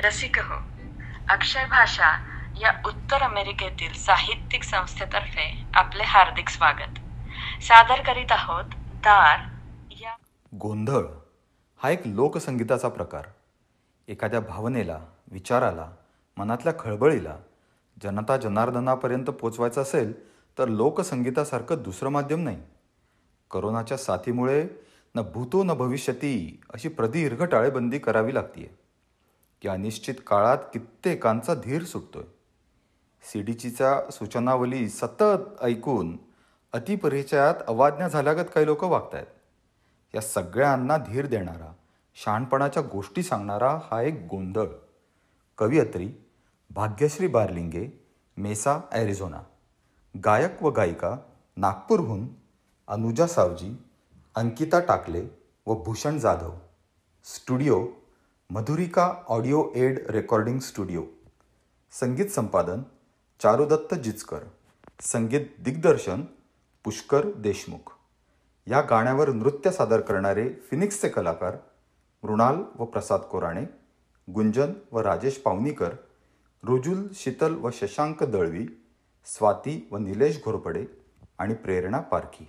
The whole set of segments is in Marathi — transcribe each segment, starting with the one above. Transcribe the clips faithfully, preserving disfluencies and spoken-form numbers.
रसिक हो, अक्षय भाषा या उत्तर अमेरिकेतील साहित्यिक संस्थेतर्फे आपले हार्दिक स्वागत. सादर करीत आहोत दार या. गोंधळ हा एक लोकसंगीताचा प्रकार. एखाद्या भावनेला, विचाराला, मनातल्या खळबळीला जनता जनार्दनापर्यंत पोचवायचं असेल तर लोकसंगीतासारखं दुसरं माध्यम नाही. करोनाच्या साथीमुळे न भूतो न भविष्यती अशी प्रदीर्घ टाळेबंदी करावी लागतीये. या अनिश्चित काळात कित्येकांचा धीर सुटतोय. सीडीचीच्या सूचनावली सतत ऐकून अतिपरिचयात अवाज्ञा झाल्यागत काही लोक वागतायत. या सगळ्यांना धीर देणारा, शहाणपणाच्या गोष्टी सांगणारा हा एक गोंधळ. कवयित्री भाग्यश्री बारलिंगे, मेसा, ॲरिझोना. गायक व गायिका नागपूरहून अनुजा सावजी, अंकिता टाकले व Bhushan Jadhav. Studio Madhurika audio and recording studio. संगीत संपादन चारुदत्त जिचकर. संगीत दिग्दर्शन पुष्कर देशमुख. या गाण्यावर नृत्य सादर करणारे फिनिक्सचे कलाकार मृणाल व प्रसाद कोराणे, गुंजन व राजेश पावनीकर, रुजुल, शीतल व शशांक दळवी, स्वाती व निलेश घोरपडे आणि प्रेरणा पारखी.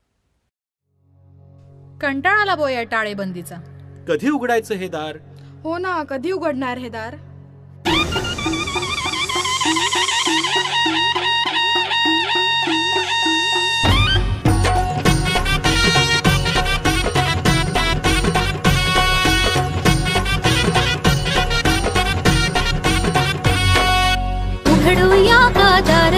कंटाळा आला बोया टाळेबंदीचा. कधी उघडायचं हे दार? हो ना, कधी उघडणार हे दार? उघडूया का दार?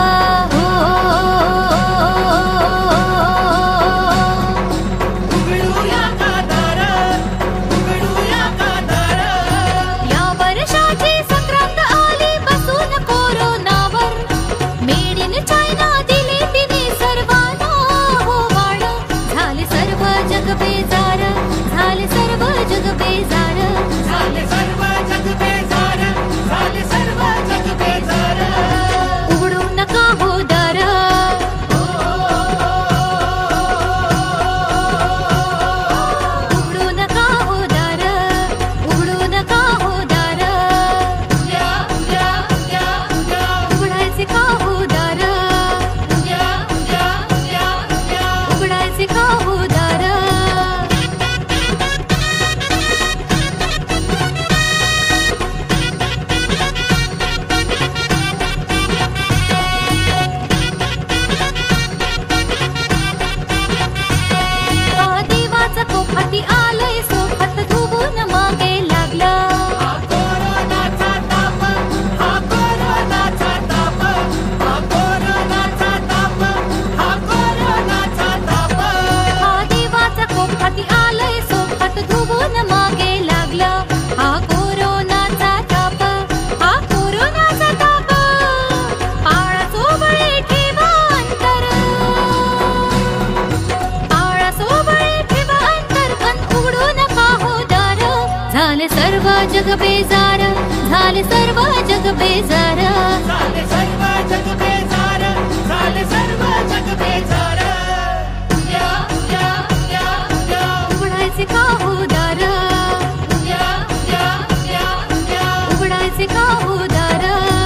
जग बेजार झाले, सर्व जग बेजार झाले, सर्व जग बेजार झाले, सर्व जग बेजार. उद्या उद्या उद्या उद्या उघडायचे का उदार? उद्या उद्या उद्या उद्या उघडायचे का उदार?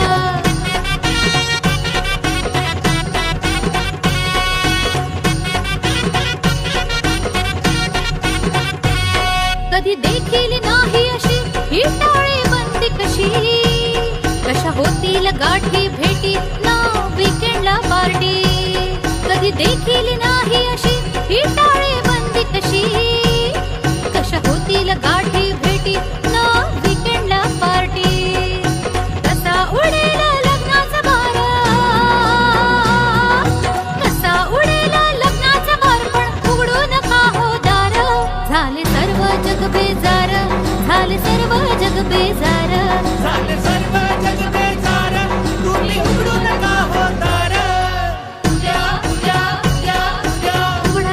कधी देखील नाही अशी ही टाळेबंदी कशी. कशा होतील गाठी भेटी ना वीकेंडला पार्टी. कधी देखील नाही अशी ही टाळेबंदी कशी. कशा होतील गाठी भेटी ना वीकेंडला पार्टी. कसा उडेल लग्नाचा बार, कसा उडेल लग्नाचा बार, पण उघडू नका हो दार. झाले सर्व जग बेजार झाले, सर्व जग बेजार झाले, सर्व जग बेजार. तुम्ही उघडू नका हो दार. उद्या उद्या उद्या उद्या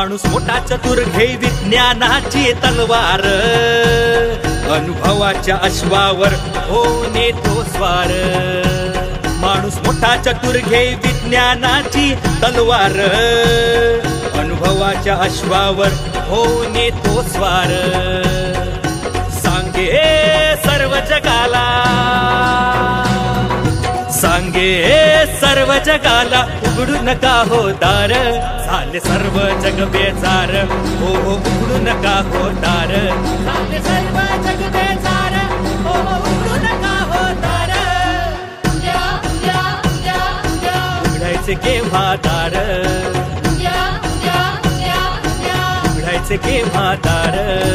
माणूस मोठा चतुर घे विज्ञानाची तलवार, अनुभवाच्या अश्वावर हो नेतो स्वार. माणूस मोठा चतुर घे विज्ञानाची तलवार, अनुभवाच्या अश्वावर हो नेतो स्वार. सांगे सर्व जगाला, सांगे सर्व जगाला, उघडू नका हो दार, झाले सर्व जग बेजार. हो हो उघडू नका हो दार, झाले सर्व जग बेजार. हो हो उघडू नका हो दार. उद्या उद्या उद्या उद्या उघडायचे केव्हा दार, उद्या उद्या उद्या उद्या उघडायचे केव्हा दार.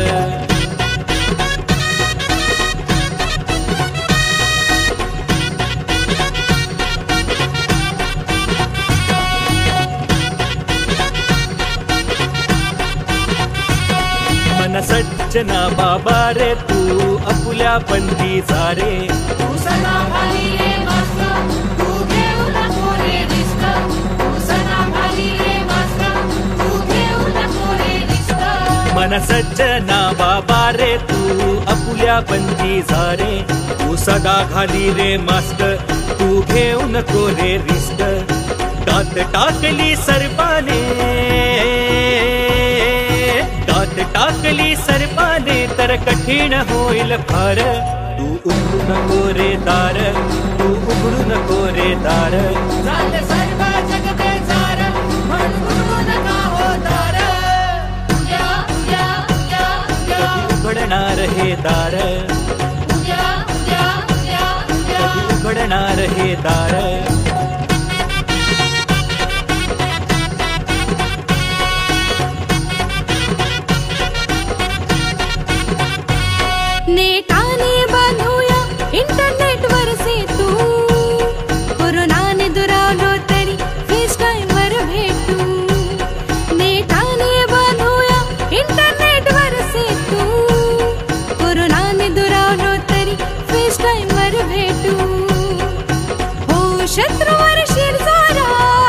मन सज्जना बाबा रे तू आपुल्या पंथीचा रे. तू सदा खाली रे मस्त, तू घेऊ नको रे रिस्क. तू सदा खाली रे मस्त, तू घेऊ नको रे रिस्क. मन सज्जना बाबा रे तू आपुल्या पंथीचा रे. तू सदा घाली रे मास्क, तू घेऊ नको रे रिस्क. दात टाकली सर्पाने, दात टाकली सर्पाने तर कठीण होईल फार. तू उघडू नको रे दार, तू उघडू नको रे दार. झाले सर्व जग बेजार, म्हणून उघडू नका हो दार. उद्या उद्या उद्या उद्या कधी उघडणार हे दार, उद्या उद्या उद्या उद्या कधी उघडणार हे दार. नेटाने बांधूया इंटरनेटवर सेतू, कोरोनाने दुरावलो तरी फेस टाईमवर भेटू. नेटाने बांधूया इंटरनेटवर सेतू, कोरोनाने दुरावलो तरी फेस टाईमवर भेटू. हो शत्रूवर शिरजारा,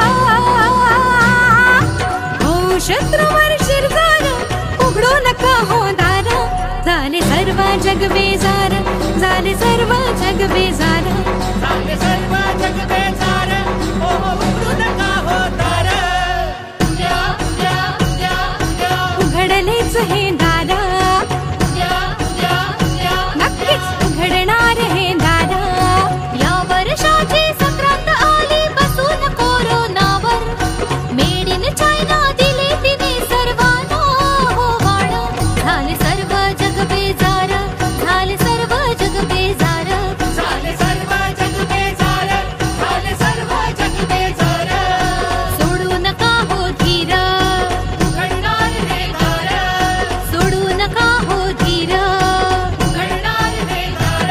हो शत्रूवर शिरजारा, उघडू नका हो दारा. झाले सर्व जग बेजार, झाले सर्व जग बेजार. झाले सर्व जग बेजार. हो हो उघडू नका हो दार. उद्या उद्या उद्या उद्या उघडलेच हे दारा, उद्या उद्या उद्या नक्कीच उघडणार हे दारा. या वर्षाची संक्रांत आली बसून कोरोनावर. मेड इन चायना दिले तिने सर्वांना हो वाण. झाले सर्व जग बेजार, झाले सर्व जग बेजार. झाले सर्व जग बेजार, झाले सर्व जग बेजार. सोडू नका हो धीर, उघडणार हे दार. सोडू नका हो धीर, उघडणार हे दार.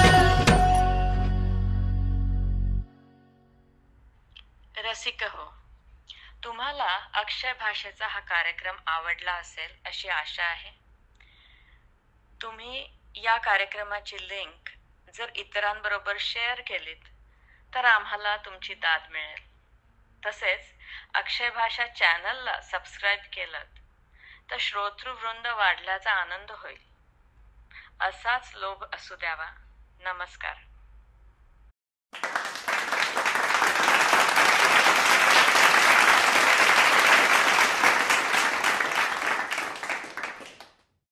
रसिक हो, तुम्हाला अक्षय भाषेचा हा कार्यक्रम आवडला असेल अशी आशा आहे. तुम्ही या कार्यक्रमाची लिंक जर इतरांबरोबर शेअर केलीत तर आम्हाला तुमची दाद मिळेल. तसेच अक्षय भाषा चॅनलला सबस्क्राईब केलं तर श्रोतृवृंद वाढल्याचा आनंद होईल. असाच लोभ असू द्यावा. नमस्कार.